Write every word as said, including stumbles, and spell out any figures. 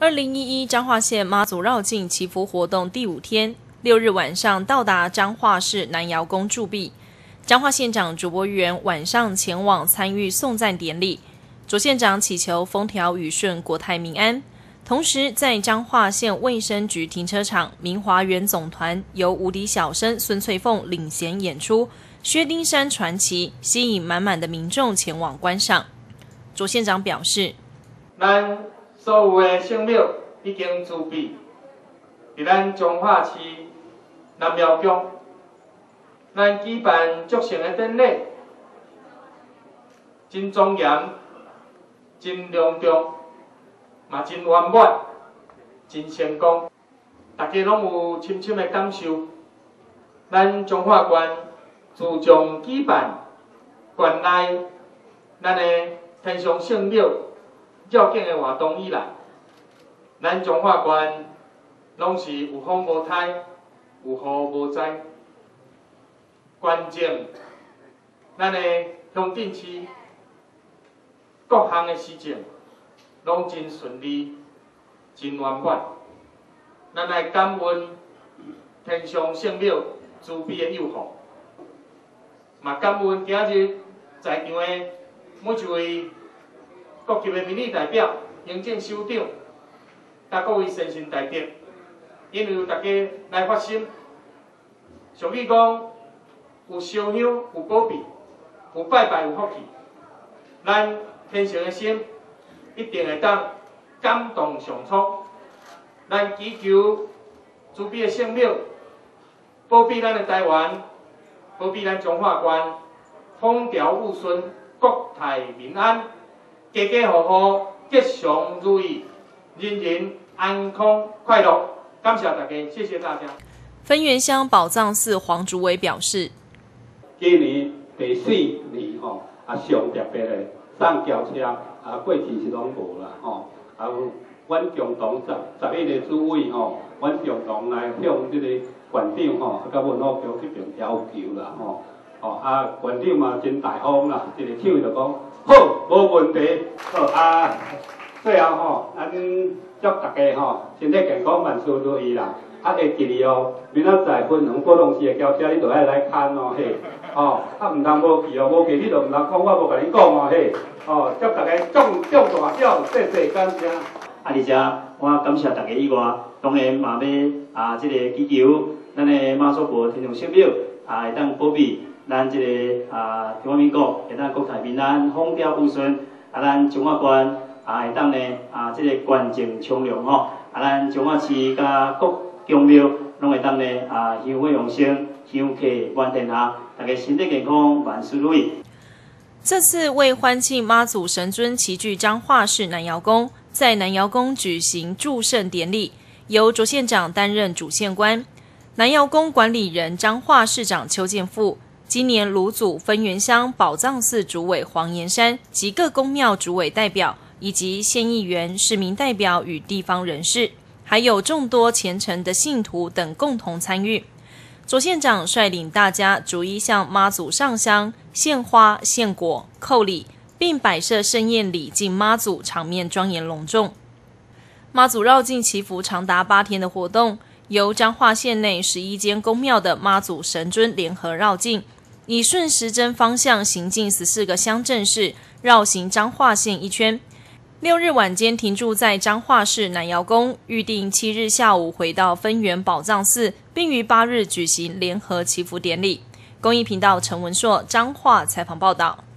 二零一一彰化县妈祖绕境祈福活动第五天，六日晚上到达彰化市南瑶宫铸币。彰化县长卓博源晚上前往参与送赞典礼，卓县长祈求风调雨顺、国泰民安。同时，在彰化县卫生局停车场明华园总团由无敌小生孙翠凤领衔演出《薛丁山传奇》，吸引满满的民众前往观赏。卓县长表示， 咱所有的圣庙已经铸币，伫咱彰化市南庙宫，咱举办祝圣的典礼，真庄严、真隆重，嘛真圆满、真成功，大家拢有深深的感受。咱彰化县自从举办县内咱的天上圣庙绕境的活动以来，咱彰化县拢是有风无台，有雨无灾。关键，咱的乡镇市各项的事情拢真顺利、真圆满。咱来感恩天上圣庙慈悲的佑护，嘛感恩今日在场的每一位各级的民意代表、行政首长，甲各位先贤大德，因为有大家来发心，俗语讲，有烧香有保庇，有拜拜有福气，咱天上的心一定会当感动上苍。咱祈求慈悲的圣庙保庇咱的台湾，保庇咱彰化县，风调雨顺，国泰民安。家家户户吉祥如意，人人安康快乐。感谢大家，谢谢大家。 分园乡宝藏寺黄竹伟表示， 今年第四年吼，啊上特别的送轿车，啊过去是拢无啦吼，啊有阮共同十十一个主委吼，阮共同来向这个县长吼，甲文化局这边要求啦吼，哦啊县长嘛真大方啦，一个手就讲。好，无问题。好啊，最后吼，咱祝大家吼身体健康，万事如意啦。啊，会记哩哦，明仔载分享波浪市的交车，你就爱来看哦嘿。哦，啊唔通无去哦，无去你就唔通讲，我无甲你讲哦嘿。哦，祝大家中中大奖，谢谢感谢。啊， 而且我感谢大家以外，当然嘛要啊，这个祈求咱的妈祖婆天上圣庙啊，会当保庇。咱这个啊，中华民国会当国泰民安、风调雨顺，啊，咱彰化县啊会当呢啊，这个关正昌隆吼，啊，咱彰化市甲各宫庙拢会当呢啊，香火旺盛，香客满天下，大家身体健康，万事如意。 这次为欢庆妈祖神尊齐聚彰化市南瑶宫，在南瑶宫举行祝圣典礼，由卓县长担任主宪官，南瑶宫管理人彰化市长邱建富。今年卢祖分园乡宝藏寺主委黄延山及各宫庙主委代表，以及县议员、市民代表与地方人士，还有众多虔诚的信徒等共同参与。卓县长率领大家逐一向妈祖上香、献花、献果、叩礼，并摆设盛宴礼敬妈祖，场面庄严隆重。妈祖绕境祈福长达八天的活动，由彰化县内十一间宫庙的妈祖神尊联合绕境，以顺时针方向行进十四个乡镇市，绕行彰化县一圈。六日晚间停驻在彰化市南瑶宫，预定七日下午回到分园宝藏寺，并于八日举行联合祈福典礼。公益频道陈文硕彰化采访报道。